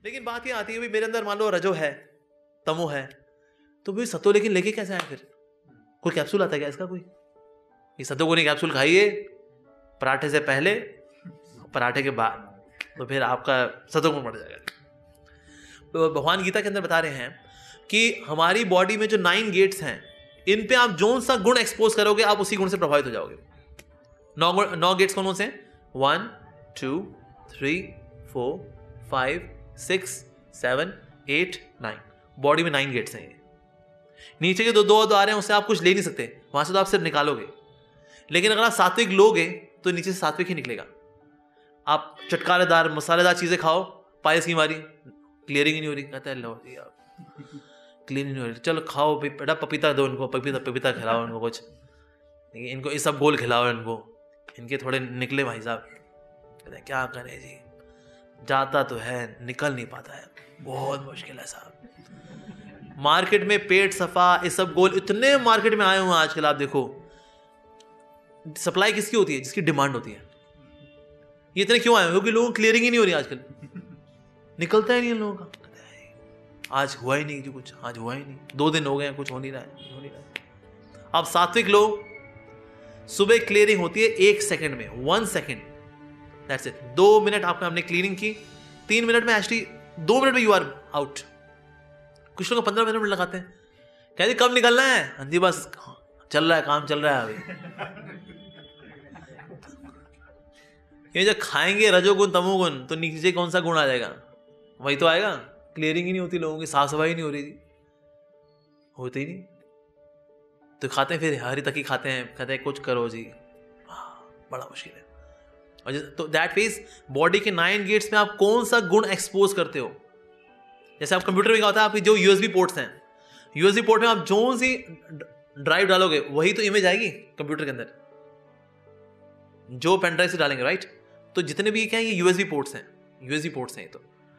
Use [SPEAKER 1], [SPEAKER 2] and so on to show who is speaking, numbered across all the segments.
[SPEAKER 1] लेकिन बात ये आती है, भाई मेरे अंदर मान लो रजो है, तमो है, तो भाई सतो लेकिन लेके कैसे आए? फिर कोई कैप्सूल आता है क्या इसका? कोई ये सतोगुणी कैप्सूल खाइए पराठे से पहले, पराठे के बाद, तो फिर आपका सतोगुण बढ़ जाएगा। तो भगवान गीता के अंदर बता रहे हैं कि हमारी बॉडी में जो 9 गेट्स हैं, इन पे आप जो सा गुण एक्सपोज करोगे आप उसी गुण से प्रभावित हो जाओगे। 9 गेट्स कौन से? 1 2 3 4 5 6 7 8 9। बॉडी में 9 गेट्स हैं। नीचे के दो आ रहे हैं, उससे आप कुछ ले नहीं सकते, वहां से तो आप सिर्फ निकालोगे। लेकिन अगर आप सात्विक लोगे तो नीचे से सात्विक ही निकलेगा। आप चटकारेदार मसालेदार चीजें खाओ, पायस की मारी क्लियरिंग ही नहीं हो रही, कहता है लो क्लीन ही नहीं हो रही, चलो खाओ बेटा पपीता दो इनको, पपीता खिलाओ इनको, कुछ इनको ये सब गोल खिलाओ इनको, इनके थोड़े निकले भाई साहब। कहते हैं क्या करें जी, जाता तो है निकल नहीं पाता है, बहुत मुश्किल है साहब। मार्केट में पेट सफा ये सब गोल इतने मार्केट में आए हुए हैं आजकल। आप देखो सप्लाई किसकी होती है? जिसकी डिमांड होती है। ये इतने क्यों आए? क्योंकि लोगों को क्लियरिंग ही नहीं हो रही आजकल, निकलता ही नहीं है लोगों का। आज हुआ ही नहीं जो कुछ, आज हुआ ही नहीं, 2 दिन हो गए कुछ हो नहीं रहा है। अब सात्विक लोग, सुबह क्लियरिंग होती है 1 सेकंड में, 1 सेकंड, दैट्स इट। 2 मिनट आपने क्लीनिंग की, 3 मिनट में एक्चुअली 2 मिनट में यू आर आउट। कुछ लोग 15 मिनट लगाते हैं, कहते कब निकलना है? हाँ जी बस चल रहा है, काम चल रहा है अभी। ये जब खाएंगे रजोगुण तमोगुण तो नीचे कौन सा गुण आ जाएगा? वही तो आएगा। क्लियरिंग ही नहीं होती लोगों की, साफ सफाई नहीं हो रही थी, होती ही नहीं, तो खाते हैं फिर हरी तकी खाते हैं, कहते हैं कुछ करो जी, बड़ा मुश्किल है। और तो दैट मींस बॉडी के 9 गेट्स में आप कौन सा गुण एक्सपोज करते हो। जैसे आप कंप्यूटर में क्या होता है, आपकी जो यूएसबी पोर्ट्स हैं, यूएसबी पोर्ट में आप जो सी ड्राइव डालोगे वही तो इमेज आएगी कंप्यूटर के अंदर, जो पेन ड्राइव से डालेंगे, राइट। तो जितने भी क्या है, ये यूएसबी पोर्ट्स हैं, यूएसबी पोर्ट्स हैं।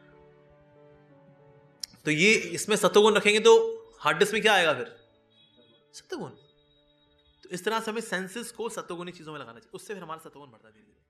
[SPEAKER 1] तो ये इसमें सत्वगुण रखेंगे तो हार्ड डिस्क में क्या आएगा फिर? सत्वगुण। तो इस तरह से हमें सेंसेस को सत्वगुणी चीजों में लगाना चाहिए, उससे फिर हमारा सत्वगुण बढ़ता है धीरे धीरे।